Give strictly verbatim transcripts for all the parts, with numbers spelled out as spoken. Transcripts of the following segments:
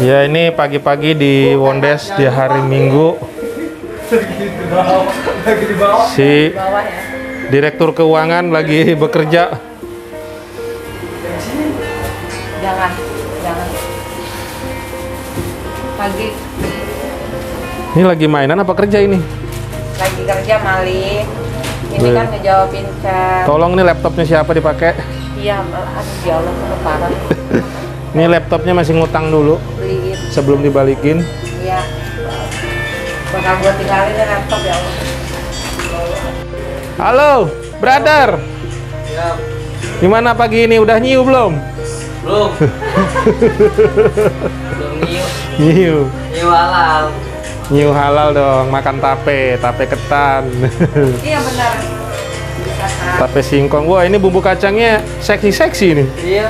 Ya, ini pagi-pagi di Wondes di hari Minggu. Si Direktur Keuangan lagi bekerja. Jangan, jangan. Pagi. Ini lagi mainan apa kerja ini? Lagi kerja Mali. Ini Wih. kan ngejawabin chat. Tolong nih laptopnya siapa dipakai? Iya, aduh ya Allah, udah parah. Ini laptopnya masih ngutang dulu Beliin. sebelum dibalikin. Iya. Bakal gua tinggalin deh laptop ya Allah. Halo, brother. Siap. Gimana pagi ini? Udah nyiu belum? Belum. Belum nyiu. Nyiu. Nyiu halal. Nyiu halal dong, makan tape, tape ketan. Iya benar. Bisa kan? Tape singkong. Wah, ini bumbu kacangnya seksi-seksi nih. Iya.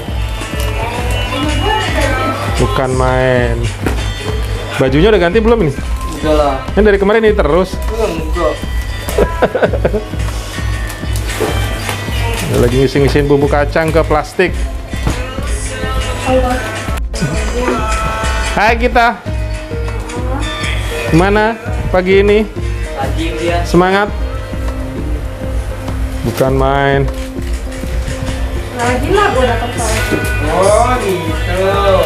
Bukan main. Bajunya udah ganti belum ini? Udah lah. Kan dari kemarin ini terus. Enggak. Lagi ngisi-ngisiin bumbu kacang ke plastik. Hai kita. Gimana pagi ini? Anjing dia. Semangat? Bukan main. Lagi lah gua datang soal. Oh gitu.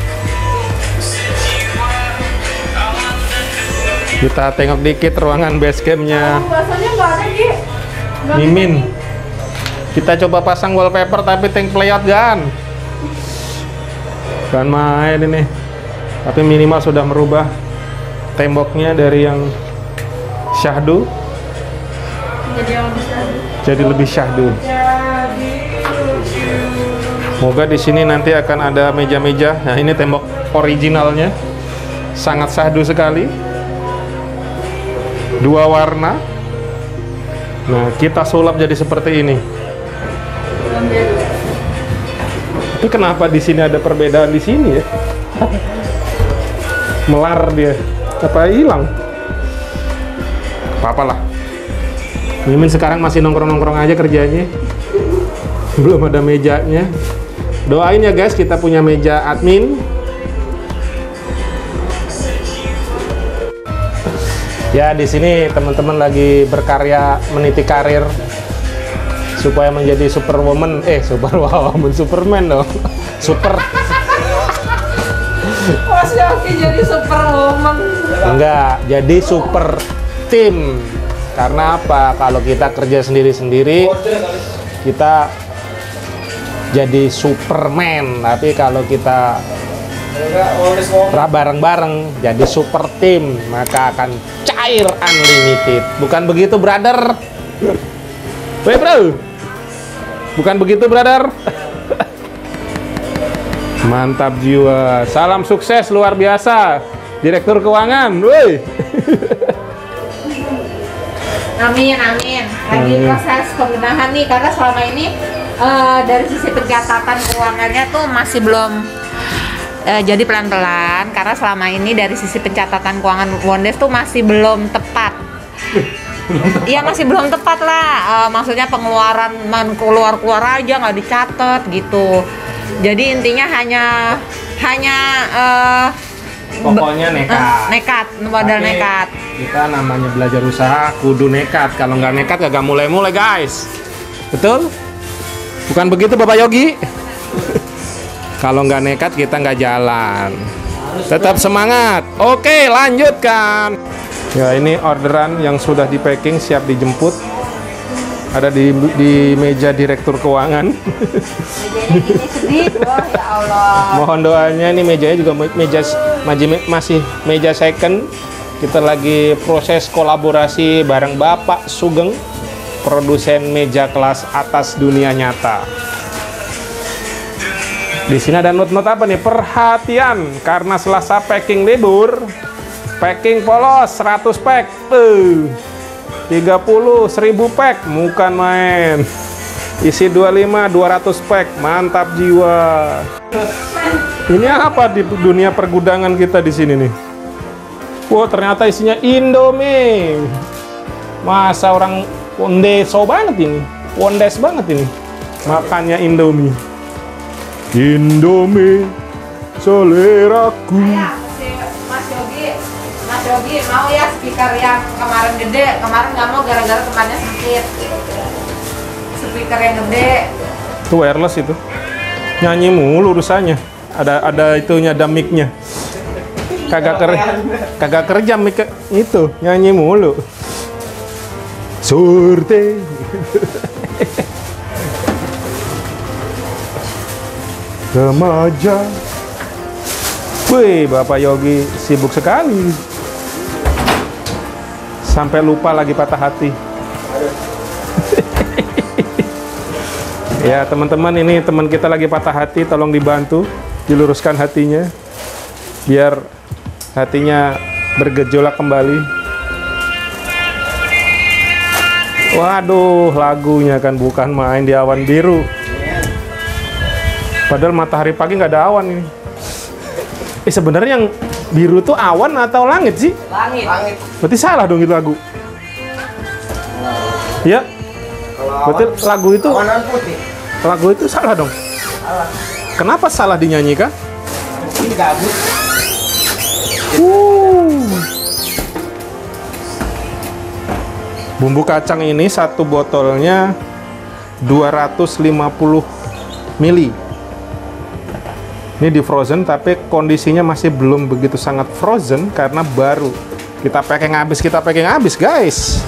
Kita tengok dikit ruangan base campnya Bahasanya nggak ada Gi. Nggak Mimin. Kita coba pasang wallpaper tapi tank layout gan. Bukan main ini. Tapi minimal sudah merubah temboknya dari yang syahdu Jadi yang bisa. jadi lebih syahdu. Jadi Semoga di sini nanti akan ada meja-meja. Nah, ini tembok originalnya. Sangat syahdu sekali. Dua warna. Nah, kita sulap jadi seperti ini. Tapi kenapa di sini ada perbedaan di sini ya? Melar dia. Apa hilang? Apa lah. Mimin sekarang masih nongkrong-nongkrong aja kerjanya. Belum ada mejanya. Doain ya guys, kita punya meja admin. Ya, di sini teman-teman lagi berkarya meniti karir supaya menjadi superwoman, eh superwoman, superman dong, super. Masih oke jadi superwoman. Enggak, jadi super tim. Karena apa? Kalau kita kerja sendiri-sendiri, kita jadi superman. Tapi kalau kita bareng-bareng jadi super tim, maka akan cair unlimited. Bukan begitu, brother? Weh, bro. Bukan begitu, brother? Mantap jiwa. Salam sukses luar biasa, Direktur Keuangan. Woi. Amin, amin. Lagi Amin. proses pembenahan nih karena selama ini eh, dari sisi pencatatan keuangannya tuh masih belum eh, jadi pelan-pelan karena selama ini dari sisi pencatatan keuangan Wondes tuh masih belum tepat. Iya masih belum tepat lah. Eh, maksudnya pengeluaran man keluar-keluar aja nggak dicatat gitu. Jadi intinya hanya hanya eh, Pokoknya nekat. eh, nekat, modal Tapi nekat. Kita namanya belajar usaha, kudu nekat. Kalau nggak nekat, gak mulai-mulai, guys. Betul? Bukan begitu, Bapak Yogi? Kalau nggak nekat, kita nggak jalan. Tetap semangat. Oke, lanjutkan. Ya, ini orderan yang sudah di packing, siap dijemput. Ada di di meja Direktur Keuangan. Mejanya gini sedih, wah ya Allah. Mohon doanya, ini mejanya juga meja masih meja second. Kita lagi proses kolaborasi bareng Bapak Sugeng, produsen meja kelas atas dunia nyata. Di sini ada note-note apa nih? Perhatian, karena Selasa packing libur, packing polos seratus pack, tuh tiga puluh seribu pack, bukan main. Isi dua puluh lima dua ratus pack, mantap jiwa. Ini apa di dunia pergudangan kita di sini nih? Wow, ternyata isinya Indomie. Masa orang Wondeso banget ini, Wondes banget ini. Makannya Indomie. Indomie, seleraku. Ayah, Mas Yogi, Mas Yogi mau ya speaker yang kemarin gede, kemarin nggak mau gara-gara tempatnya sempit. Speaker yang gede. Itu wireless itu. Nyanyi mulu urusannya. Ada ada itunya, ada mic-nya. Kagak kerja, kagak kerja mic itu, nyanyi mulu. Surte. Remaja. Wih, Bapak Yogi sibuk sekali. Sampai lupa lagi patah hati. Ya, teman-teman, ini teman kita lagi patah hati, tolong dibantu, diluruskan hatinya biar hatinya bergejolak kembali. Waduh, lagunya kan bukan main, di awan biru. Padahal matahari pagi nggak ada awan ini. Eh, sebenarnya yang biru tuh awan atau langit sih? Langit. Langit. Berarti salah dong itu lagu. Ya. Berarti lagu itu Warna putih. lagu itu salah dong. Salah. Kenapa salah dinyanyikan? Ini gabut. Uh. Bumbu kacang ini satu botolnya dua ratus lima puluh mili. Ini di frozen tapi kondisinya masih belum begitu sangat frozen karena baru. Kita packing habis, kita packing habis, guys.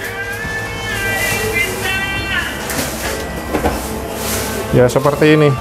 Ya seperti ini.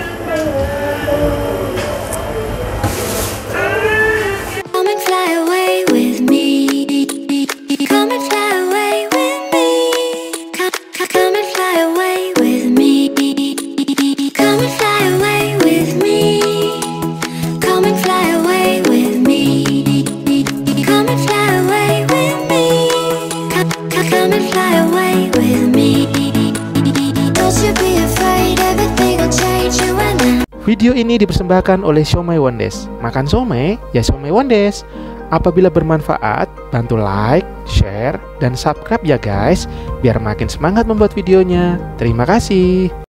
Come and fly away with me. Come and fly away with me. Come, come and fly away with me. Come and fly away with me. Come and fly away with me. Come and fly away with me. Come, come and fly away with me. Don't you be afraid, everything will change you and I. Video ini dipersembahkan oleh Siomay Wondes. Makan siomay, ya Siomay Wondes. Apabila bermanfaat, bantu like, share, dan subscribe ya guys, biar makin semangat membuat videonya. Terima kasih.